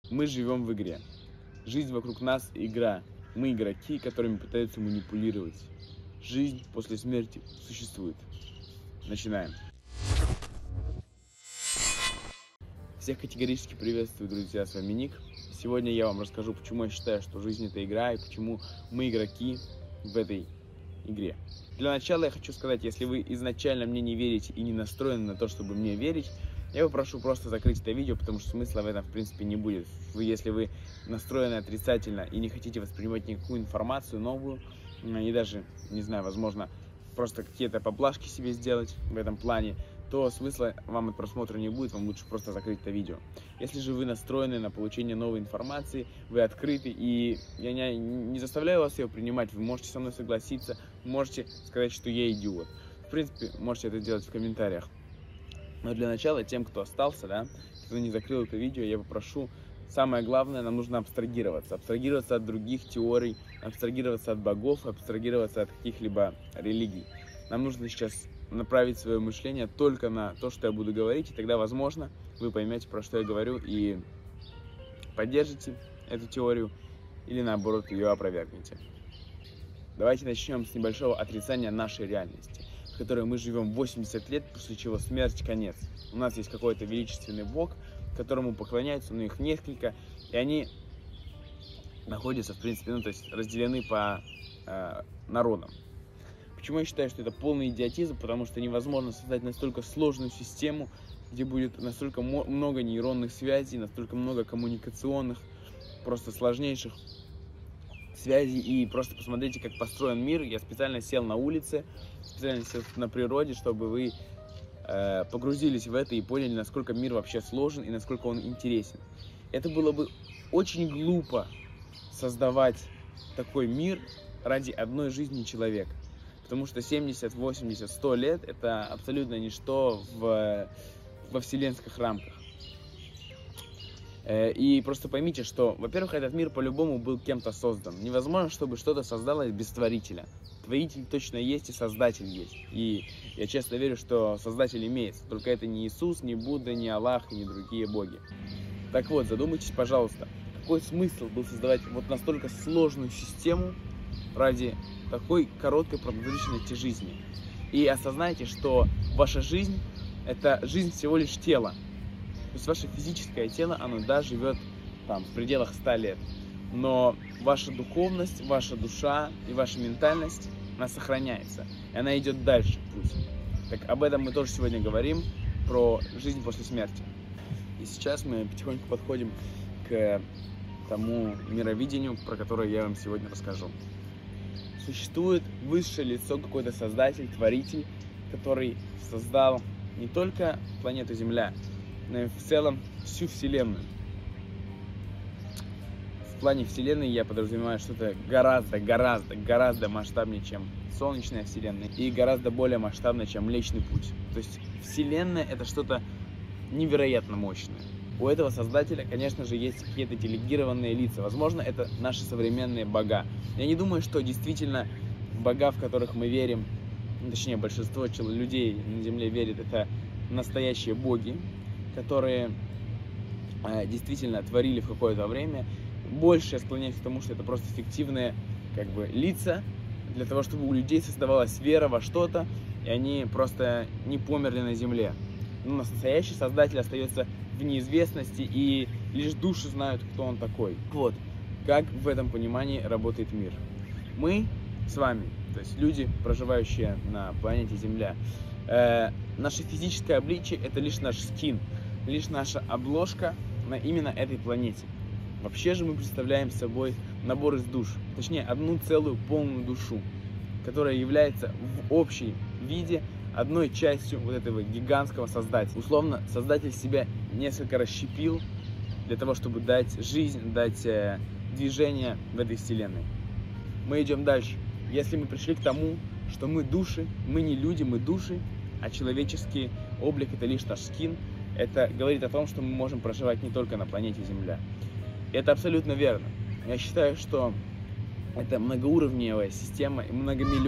Мы живем в игре. Жизнь вокруг нас – игра. Мы игроки, которыми пытаются манипулировать. Жизнь после смерти существует. Начинаем. Всех категорически приветствую, друзья, с вами Ник. Сегодня я вам расскажу, почему я считаю, что жизнь – это игра, и почему мы игроки в этой игре. Для начала я хочу сказать, если вы изначально мне не верите и не настроены на то, чтобы мне верить, я попрошу просто закрыть это видео, потому что смысла в этом в принципе не будет. Если вы настроены отрицательно и не хотите воспринимать никакую информацию новую, и даже, не знаю, возможно, просто какие-то поблажки себе сделать в этом плане, то смысла вам от просмотра не будет, вам лучше просто закрыть это видео. Если же вы настроены на получение новой информации, вы открыты, и я не заставляю вас ее принимать, вы можете со мной согласиться, можете сказать, что я идиот. В принципе, можете это сделать в комментариях. Но для начала, тем, кто остался, кто не закрыл это видео, я попрошу, самое главное, нам нужно абстрагироваться. Абстрагироваться от других теорий, абстрагироваться от богов, абстрагироваться от каких-либо религий. Нам нужно сейчас направить свое мышление только на то, что я буду говорить, и тогда, возможно, вы поймете, про что я говорю, и поддержите эту теорию, или наоборот, ее опровергнете. Давайте начнем с небольшого отрицания нашей реальности, в которой мы живем 80 лет, после чего смерть, конец. У нас есть какой-то величественный бог, которому поклоняются, но их несколько, и они находятся, в принципе, то есть разделены по народам. Почему я считаю, что это полный идиотизм? Потому что невозможно создать настолько сложную систему, где будет настолько много нейронных связей, настолько много коммуникационных, просто сложнейших связей. И просто посмотрите, как построен мир. Я специально сел на улице, специально сел на природе, чтобы вы погрузились в это и поняли, насколько мир вообще сложен и насколько он интересен. Это было бы очень глупо создавать такой мир ради одной жизни человека. Потому что 70, 80, 100 лет – это абсолютно ничто во вселенских рамках. И просто поймите, что, во-первых, этот мир по-любому был кем-то создан. Невозможно, чтобы что-то создалось без творителя. Творитель точно есть и создатель есть. И я честно верю, что создатель имеется. Только это не Иисус, не Будда, не Аллах и не другие боги. Так вот, задумайтесь, пожалуйста, какой смысл был создавать вот настолько сложную систему ради такой короткой продолжительности жизни. И осознайте, что ваша жизнь – это жизнь всего лишь тела. То есть ваше физическое тело, оно, да, живет там в пределах 100 лет. Но ваша духовность, ваша душа и ваша ментальность, она сохраняется. И она идет дальше в путь. Так об этом мы тоже сегодня говорим, про жизнь после смерти. И сейчас мы потихоньку подходим к тому мировидению, про которое я вам сегодня расскажу. Существует высшее лицо, какой-то создатель, творитель, который создал не только планету Земля, но и в целом всю Вселенную. В плане Вселенной я подразумеваю что-то гораздо масштабнее, чем Солнечная Вселенная, и гораздо более масштабное, чем Млечный Путь. То есть Вселенная – это что-то невероятно мощное. У этого создателя, конечно же, есть какие-то делегированные лица. Возможно, это наши современные бога. Я не думаю, что действительно бога, в которых мы верим, точнее, большинство людей на Земле верит, это настоящие боги, которые действительно творили в какое-то время. Больше я склоняюсь к тому, что это просто фиктивные лица, для того, чтобы у людей создавалась вера во что-то, и они просто не померли на Земле. Но настоящий создатель остается в неизвестности, и лишь души знают, кто он такой. Вот, как в этом понимании работает мир. Мы с вами, то есть люди, проживающие на планете Земля, наше физическое обличие – это лишь наш скин, лишь наша обложка на именно этой планете. Вообще же мы представляем собой набор из душ, точнее, одну целую полную душу, которая является в общем виде одной частью вот этого гигантского создателя. Условно, создатель себя несколько расщепил для того, чтобы дать жизнь, дать движение в этой вселенной. Мы идем дальше. Если мы пришли к тому, что мы души, мы не люди, мы души, а человеческий облик – это лишь наш скин, это говорит о том, что мы можем проживать не только на планете Земля. И это абсолютно верно. Я считаю, что это многоуровневая система,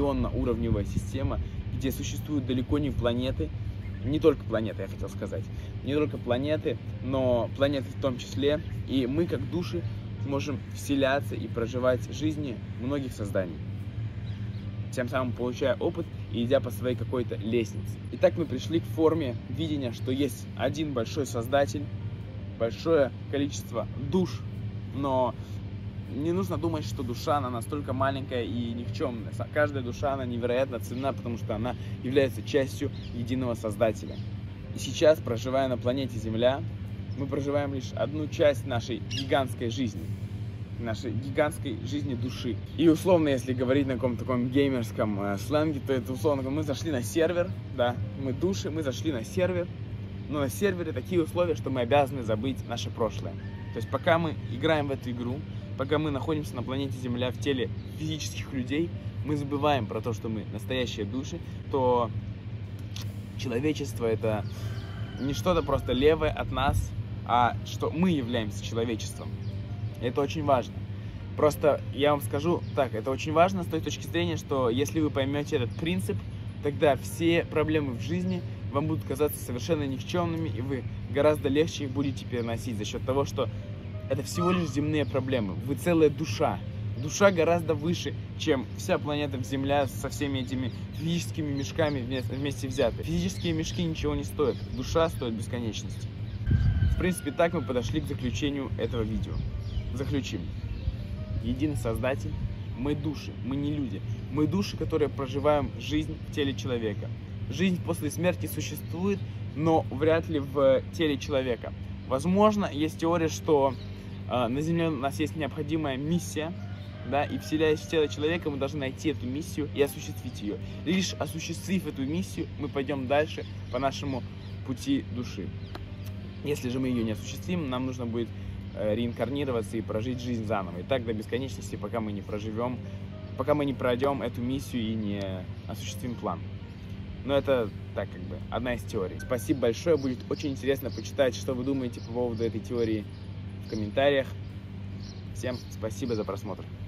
многомиллионно-уровневая система, где существуют далеко не планеты, не только планеты, я хотел сказать, не только планеты, но планеты в том числе. И мы, как души, можем вселяться и проживать жизни многих созданий, тем самым получая опыт и идя по своей какой-то лестнице. Итак, мы пришли к форме видения, что есть один большой создатель, большое количество душ, но не нужно думать, что душа, она настолько маленькая и никчемная. Каждая душа, она невероятно ценна, потому что она является частью единого Создателя. И сейчас, проживая на планете Земля, мы проживаем лишь одну часть нашей гигантской жизни души. И условно, если говорить на каком-то таком геймерском сленге, то это условно, мы зашли на сервер, да, мы души, мы зашли на сервер, но на сервере такие условия, что мы обязаны забыть наше прошлое. То есть пока мы играем в эту игру, пока мы находимся на планете Земля в теле физических людей, мы забываем про то, что мы настоящие души, то человечество — это не что-то просто левое от нас, а что мы являемся человечеством. Это очень важно. Просто я вам скажу так, это очень важно с той точки зрения, что если вы поймете этот принцип, тогда все проблемы в жизни вам будут казаться совершенно никчемными, и вы гораздо легче их будете переносить за счет того, что это всего лишь земные проблемы. Вы целая душа. Душа гораздо выше, чем вся планета Земля со всеми этими физическими мешками вместе взятые. Физические мешки ничего не стоят. Душа стоит бесконечности. В принципе, так мы подошли к заключению этого видео. Заключим. Единый Создатель. Мы души, мы не люди. Мы души, которые проживаем жизнь в теле человека. Жизнь после смерти существует, но вряд ли в теле человека. Возможно, есть теория, что на Земле у нас есть необходимая миссия, да, и вселяясь в тело человека, мы должны найти эту миссию и осуществить ее. Лишь осуществив эту миссию, мы пойдем дальше по нашему пути души. Если же мы ее не осуществим, нам нужно будет реинкарнироваться и прожить жизнь заново. И так до бесконечности, пока мы не проживем, пока мы не пройдем эту миссию и не осуществим план. Но это так, как бы, одна из теорий. Спасибо большое, будет очень интересно почитать, что вы думаете по поводу этой теории в комментариях. Всем спасибо за просмотр.